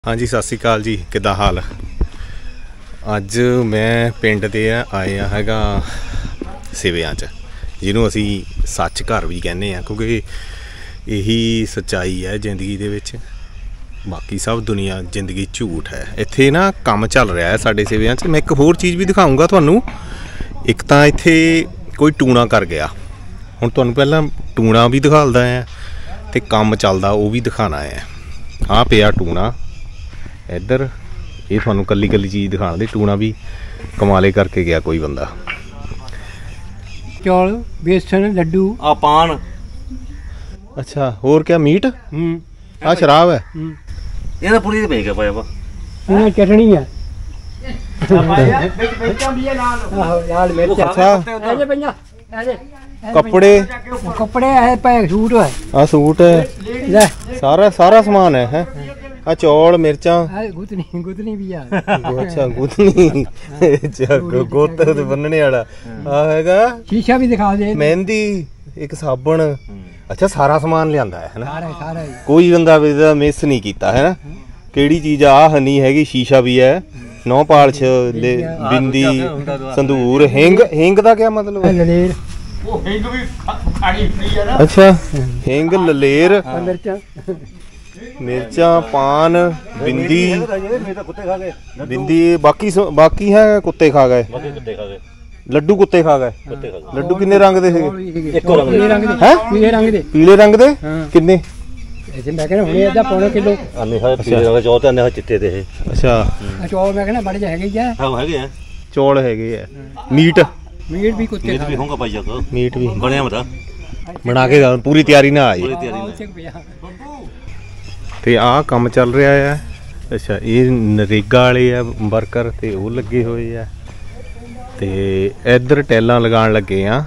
हाँ जी, सत श्री अकाल जी, किदा हाल। अज मैं पिंड दे आया हैगा सिवियां च, जिन्हों असी सच घर भी कहने हैं, क्योंकि यही सच्चाई है जिंदगी दे विच। बाकी सब दुनिया जिंदगी झूठ है। इत्थे ना काम चल रहा है साडे सिवियां च। मैं एक होर चीज़ भी दिखाऊँगा तुहानूं। एक तां इत्थे कोई टूणा कर गया, हुण तुहानूं पहलां टूणा भी दिखालदा है ते काम चलदा वो भी दिखाना है। हाँ पिया टूणा इधर, ये थानू कली कली चीज़ दिखा दे। टूणा भी कमाले करके गया कोई बंदा। चौल, बेसन, लड्डू, पान। अच्छा, होर क्या मीट? आ शराब है। ये पुली भेज के पाया चटनी है। कपड़े कपड़े है, सूट है। आ सूट है, सारा सारा सामान है। आ चौल, मिर्चा, गुतनी गुतनी भी है। अच्छा गुतनी, गोत बनने वाला आ हैगा। शीशा भी दिखा दे, मेहंदी, एक साबन। अच्छा सारा समान लियांदा है ना, सारा कोई बंदा मिस नहीं कीता है ना। केड़ी चीज़ आ हनी हैगी, शीशा भी है, नौ पालश, बिंदी, संदूर, हिंग। हिंग का क्या मतलब है? ललेर, हिंग भी खानी फ्री है ना। अच्छा, हिंग, ललेर, मिर्चा, पान, बिंदी। बिंदी बाकी है कुत्ते खा गए। लड्डू कुत्ते खा गए। लड्डू किन्ने रंग दे थे? पीले रंग दे। पीले रंग दे किन्ने? मैं कहना हुणे अद्धा पौना किलो। चिट्टे दे। अच्छा चौल मैं कहना बड़े हैगे चौल हैगे है। मीट मीट भी कुत्ते भी होगा भाई जाको। मीट भी बनया मता बना के पूरी तैयारी ना आई। ਤੇ ਆਹ ਕੰਮ ਚੱਲ ਰਿਹਾ ਹੈ। ਅੱਛਾ ਇਹ ਨਰੇਗਾ ਵਾਲੇ ਆ ਵਰਕਰ ਤੇ ਉਹ ਲੱਗੇ ਹੋਏ ਆ, ਤੇ ਇੱਧਰ ਟੈਲਾਂ ਲਗਾਉਣ ਲੱਗੇ ਆ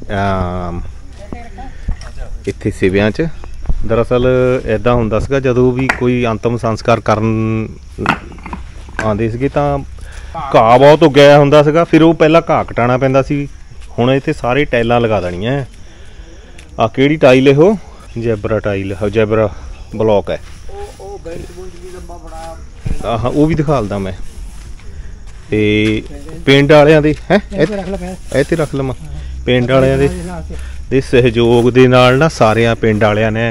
ਇੱਥੇ ਸਿਵਿਆਂ 'ਚ। ਦਰਅਸਲ ਇੱਦਾਂ ਹੁੰਦਾ ਸੀਗਾ, ਜਦੋਂ ਵੀ ਕੋਈ ਅੰਤਮ ਸੰਸਕਾਰ ਕਰਨ ਆਉਂਦੇ ਸੀਗੇ ਤਾਂ ਘਾਹ ਬਹੁਤ ਉੱਗਿਆ ਹੁੰਦਾ ਸੀਗਾ। ਫਿਰ ਉਹ ਪਹਿਲਾਂ ਘਾਹ ਕਟਾਉਣਾ ਪੈਂਦਾ ਸੀ। ਹੁਣ ਇੱਥੇ ਸਾਰੇ ਟੈਲਾਂ ਲਗਾ ਦੇਣੀਆਂ। ਆਹ ਕਿਹੜੀ ਟਾਈਲ ਇਹੋ? ਜੈਬਰਾ ਟਾਈਲ, ਜੈਬਰਾ ਬਲੌਕ ਹੈ। हाँ वो भी दिखालदा मैं। ते पिंड वालियां दे है इत्थे रख लवां। पिंड वालियां दे सहयोग दे नाल ना सारियां पिंड वालियां ने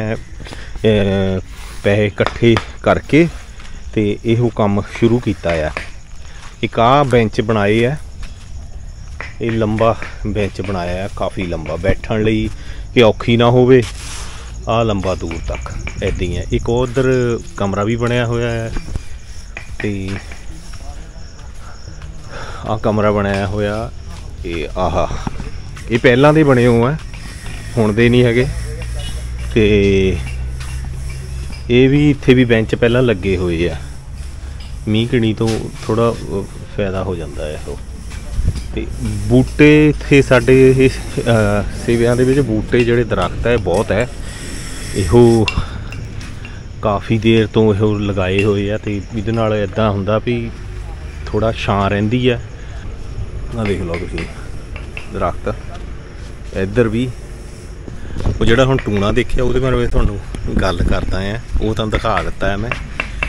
पैसे इकट्ठे करके ते इहो काम शुरू कीता है। एक आ बेंच बनाए है, ये लंबा बेंच बनाया है, काफ़ी लंबा, बैठण लई कि औखी ना होवे। आ लंबा दूर तक ऐदा ही है। एक उधर कमरा भी बनया होया है, ते आ कमरा बनाया होया। ये आह ये पहलां दे बने हुए हैं, हुण दे नहीं हैगे। ते ये भी इत्थे भी बेंच पहलां लगे हुए है। मींह कणी तो थोड़ा फायदा हो जाता है। वो ते बूटे इत्थे साडे सिवियां दे विच बूटे जिहड़े दरख्त है बहुत है। ਇਹੋ ਕਾਫੀ ਦੇਰ ਤੋਂ ਇਹੋ ਲਗਾਏ ਹੋਏ ਆ, ਤੇ ਇਹਦੇ ਨਾਲ ਇੱਦਾਂ ਹੁੰਦਾ ਵੀ ਥੋੜਾ ਛਾਂ ਰਹਿੰਦੀ ਆ। ਆ ਦੇਖ ਲਓ ਤੁਸੀਂ ਦਰਖਤ। ਇੱਧਰ ਵੀ ਉਹ ਜਿਹੜਾ ਹੁਣ ਟੂਣਾ ਦੇਖਿਆ ਉਹਦੇ ਬਾਰੇ ਤੁਹਾਨੂੰ ਗੱਲ ਕਰਦਾ ਆ, ਉਹ ਤੁਹਾਨੂੰ ਦਿਖਾ ਦਿੱਤਾ ਹੈ ਮੈਂ।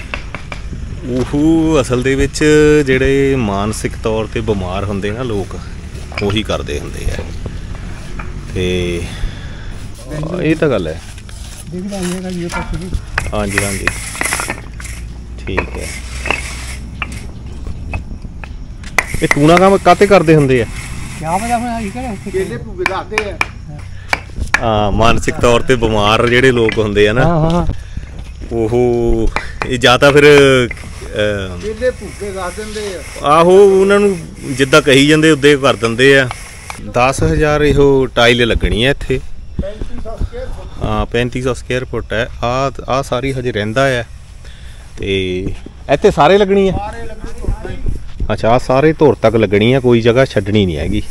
ਉਹ ਅਸਲ ਦੇ ਵਿੱਚ ਜਿਹੜੇ ਮਾਨਸਿਕ ਤੌਰ 'ਤੇ ਬਿਮਾਰ ਹੁੰਦੇ ਨਾ ਲੋਕ, ਉਹੀ ਕਰਦੇ ਹੁੰਦੇ ਆ। ਤੇ ਇਹ ਤਾਂ ਗੱਲ ਹੈ। हाँ जी हाँ जी ठीक है। ये टूना काम काते करते होंगे? मानसिक तौर ते बीमार जेडे लोग होंगे है ना, ओह या तो फिर आहो उन्होंने जिद्दां कही जाते उद्दे कर देंगे। 10,000 इहो टाइल लगनी है इत्थे। हाँ 3500 स्क्वायर फुट है। आ सारी हजे रहिंदा है, ते इत्थे सारे लगनी है। अच्छा आ सारे धुर तक लगनी है, कोई जगह छड्डनी नहीं हैगी।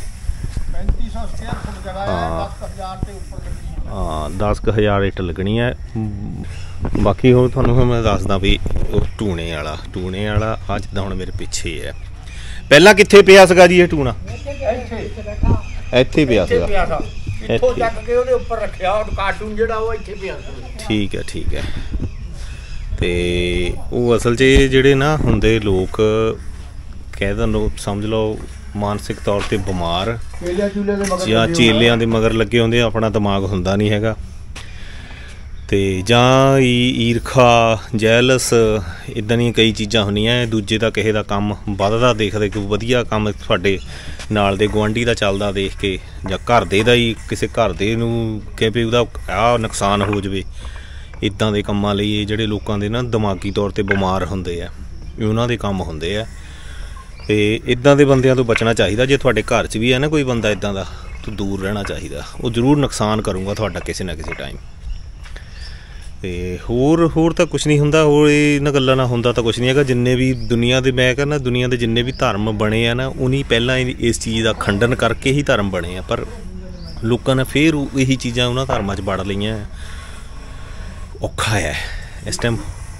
हाँ 10,000 इट लगनी है। बाकी हो तुहानूं मैं दसदा भी टूने वाला आ जिद्दां हुण मेरे पिछे है। पहलां कित्थे पिया सीगा जी ये टूना? इत्थे पिया सीगा। ठीक है ठीक है। ਤੇ ਉਹ ਅਸਲ 'ਚ ਇਹ ਜਿਹੜੇ ਨਾ ਹੁੰਦੇ ਲੋਕ ਕਹਿ ਦਿੰਦੇ ਸਮਝ ਲਓ ਮਾਨਸਿਕ ਤੌਰ 'ਤੇ ਬਿਮਾਰ ਜਾਂ ਚੇਲਿਆਂ ਦੇ ਮਗਰ ਲੱਗੇ ਹੁੰਦੇ, ਆਪਣਾ ਦਿਮਾਗ ਹੁੰਦਾ ਨਹੀਂ ਹੈਗਾ, ਅਤੇ ਜਾਂ ਈਰਖਾ ਜੈਲਸ ਇੱਦਾਂ ਦੀਆਂ ਕਈ ਚੀਜ਼ਾਂ ਹੁੰਦੀਆਂ। ਦੂਜੇ ਦਾ ਕਿਸੇ ਦਾ ਕੰਮ ਵੱਧਦਾ ਦੇਖਦੇ ਕਿ ਵਧੀਆ ਕੰਮ ਤੁਹਾਡੇ ਨਾਲ ਦੇ ਗੁਆਂਢੀ ਦਾ ਚੱਲਦਾ ਦੇਖ ਕੇ, ਜਾਂ ਘਰ ਦੇ ਦਾ ਹੀ ਕਿਸੇ ਘਰ ਦੇ ਨੂੰ ਕਿ ਵੀ ਉਹਦਾ ਆਹ ਨੁਕਸਾਨ ਹੋ ਜਾਵੇ, ਇੱਦਾਂ ਦੇ ਕੰਮਾਂ ਲਈ ਇਹ ਜਿਹੜੇ ਲੋਕਾਂ ਦੇ ਨਾ ਦਿਮਾਗੀ ਤੌਰ 'ਤੇ ਬਿਮਾਰ ਹੁੰਦੇ ਆ, ਉਹਨਾਂ ਦੇ ਕੰਮ ਹੁੰਦੇ ਆ। ਅਤੇ ਇੱਦਾਂ ਦੇ ਬੰਦਿਆਂ ਤੋਂ ਬਚਣਾ ਚਾਹੀਦਾ। ਜੇ ਤੁਹਾਡੇ ਘਰ 'ਚ ਵੀ ਹੈ ਨਾ ਕੋਈ ਬੰਦਾ ਇੱਦਾਂ ਦਾ, ਤਾਂ ਦੂਰ ਰਹਿਣਾ ਚਾਹੀਦਾ। ਉਹ ਜ਼ਰੂਰ ਨੁਕਸਾਨ ਕਰੂੰਗਾ ਤੁਹਾਡਾ ਕਿਸੇ ਨਾ ਕਿਸੇ ਟਾਈਮ। ਅਤੇ ਹੋਰ ਤਾਂ ਕੁਛ ਨਹੀਂ ਹੁੰਦਾ, ਹੋਰ ਇਹਨਾਂ ਗੱਲਾਂ ਨਾਲ ਹੁੰਦਾ ਤਾਂ ਕੁਛ ਨਹੀਂ ਹੈਗਾ। ਜਿੰਨੇ ਵੀ ਦੁਨੀਆ ਦੇ, ਮੈਂ ਕਹਿੰਦਾ ਦੁਨੀਆ ਦੇ ਜਿੰਨੇ ਵੀ ਧਰਮ ਬਣੇ ਆ ਨਾ, ਉਹਨੀ ਪਹਿਲਾਂ ਇਸ ਚੀਜ਼ ਦਾ ਖੰਡਨ ਕਰਕੇ ਹੀ ਧਰਮ ਬਣੇ ਆ, ਪਰ ਲੋਕਾਂ ਨੇ ਫਿਰ ਇਹੀ ਚੀਜ਼ਾਂ ਉਹਨਾਂ ਧਰਮਾਂ 'ਚ ਵੜ ਲਈਆਂ। ਔਖਾ ਹੈ ਇਸ ਟਾਈਮ।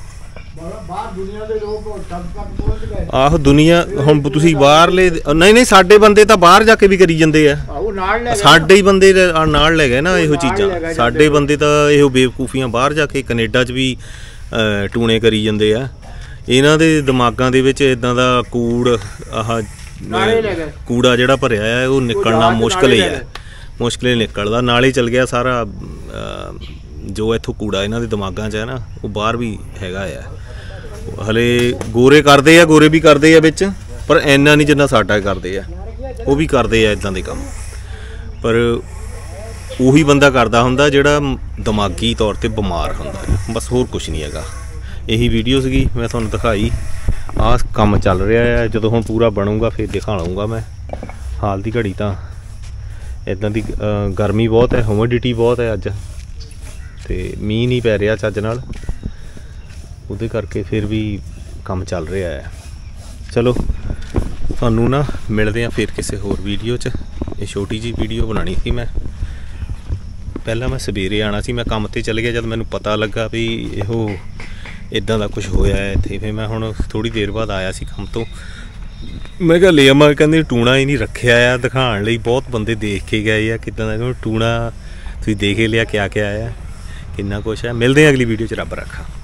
ਆਹੋ ਦੁਨੀਆ ਹੁਣ ਤੁਸੀਂ ਬਾਹਰਲੇ ਨਹੀਂ ਸਾਡੇ ਬੰਦੇ ਤਾਂ ਬਾਹਰ ਜਾ ਕੇ ਵੀ ਕਰੀ ਜਾਂਦੇ ਆ, ਸਾਡੇ ਹੀ ਬੰਦੇ ਨਾਲ ਲੈ ਗਏ ਨਾ ਇਹੋ ਚੀਜ਼ਾਂ। ਸਾਡੇ ਬੰਦੇ ਤਾਂ ਇਹੋ ਬੇਵਕੂਫੀਆਂ ਬਾਹਰ ਜਾ ਕੇ ਕੈਨੇਡਾ 'ਚ ਵੀ ਟੂਣੇ ਕਰੀ ਜਾਂਦੇ ਆ। ਇਹਨਾਂ ਦੇ ਦਿਮਾਗਾਂ ਦੇ ਵਿੱਚ ਇੱਦਾਂ ਦਾ ਕੂੜਾ ਜਿਹੜਾ ਭਰਿਆ ਆ, ਉਹ ਨਿਕਲਣਾ ਮੁਸ਼ਕਿਲ ਹੀ ਹੈ, ਮੁਸ਼ਕਿਲ ਹੀ ਨਿਕਲਦਾ। ਨਾਲ ਹੀ ਚਲ ਗਿਆ ਸਾਰਾ ਜੋ ਇੱਥੋਂ ਕੂੜਾ ਇਹਨਾਂ ਦੇ ਦਿਮਾਗਾਂ 'ਚ ਹੈ ਨਾ, ਉਹ ਬਾਹਰ ਵੀ ਹੈਗਾ ਆ। ਹਲੇ ਗੋਰੇ ਕਰਦੇ ਆ, ਗੋਰੇ ਵੀ ਕਰਦੇ ਆ ਵਿੱਚ, ਪਰ ਇੰਨਾ ਨਹੀਂ ਜਿੰਨਾ ਸਾਡਾ ਕਰਦੇ ਆ। ਉਹ ਵੀ ਕਰਦੇ ਆ ਇੱਦਾਂ ਦੇ ਕੰਮ, ਪਰ ਉਹੀ ਬੰਦਾ ਕਰਦਾ ਹੁੰਦਾ ਜਿਹੜਾ ਦਿਮਾਗੀ ਤੌਰ 'ਤੇ ਬਿਮਾਰ ਹੁੰਦਾ। ਬਸ ਹੋਰ ਕੁਛ ਨਹੀਂ ਹੈਗਾ। ਇਹੀ ਵੀਡੀਓ ਸੀਗੀ, ਮੈਂ ਤੁਹਾਨੂੰ ਦਿਖਾਈ। ਆਹ ਕੰਮ ਚੱਲ ਰਿਹਾ ਹੈ, ਜਦੋਂ ਹੁਣ ਪੂਰਾ ਬਣੂਗਾ ਫਿਰ ਦਿਖਾ ਲਊਂਗਾ ਮੈਂ। ਹਾਲ ਦੀ ਘੜੀ ਤਾਂ ਇੱਦਾਂ ਦੀ ਗਰਮੀ ਬਹੁਤ ਹੈ, ਹਿਊਮਿਡਿਟੀ ਬਹੁਤ ਹੈ ਅੱਜ, ਅਤੇ ਮੀਂਹ ਨਹੀਂ ਪੈ ਰਿਹਾ ਚੱਜ ਨਾਲ, ਉਹਦੇ ਕਰਕੇ ਫਿਰ ਵੀ ਕੰਮ ਚੱਲ ਰਿਹਾ ਹੈ। ਚਲੋ ਤੁਹਾਨੂੰ ਨਾ ਮਿਲਦੇ ਹਾਂ ਫਿਰ ਕਿਸੇ ਹੋਰ ਵੀਡੀਓ 'ਚ। ਇਹ ਛੋਟੀ ਜਿਹੀ ਵੀਡੀਓ ਬਣਾਉਣੀ ਸੀ ਮੈਂ। ਪਹਿਲਾਂ ਮੈਂ ਸਵੇਰੇ ਆਉਣਾ ਸੀ, ਮੈਂ ਕੰਮ 'ਤੇ ਚੱਲ ਗਿਆ। ਜਦ ਮੈਨੂੰ ਪਤਾ ਲੱਗਾ ਵੀ ਇਹੋ ਇੱਦਾਂ ਦਾ ਕੁਛ ਹੋਇਆ ਹੈ ਇੱਥੇ, ਫਿਰ ਮੈਂ ਹੁਣ ਥੋੜ੍ਹੀ ਦੇਰ ਬਾਅਦ ਆਇਆ ਸੀ ਕੰਮ ਤੋਂ। ਮੈਂ ਕਿਹਾ ਲੈ ਆਵਾਂ, ਕਹਿੰਦੇ ਟੂਣਾ ਹੀ ਨਹੀਂ ਰੱਖਿਆ ਆ ਦਿਖਾਉਣ ਲਈ। ਬਹੁਤ ਬੰਦੇ ਦੇਖ ਕੇ ਗਏ ਆ ਕਿੱਦਾਂ ਦਾ ਟੂਣਾ, ਤੁਸੀਂ ਦੇਖ ਲਿਆ ਕਿਆ ਕਿਆ ਆ, ਕਿੰਨਾ ਕੁਛ ਹੈ। ਮਿਲਦੇ ਹਾਂ ਅਗਲੀ ਵੀਡੀਓ 'ਚ। ਰੱਬ ਰੱਖਾ।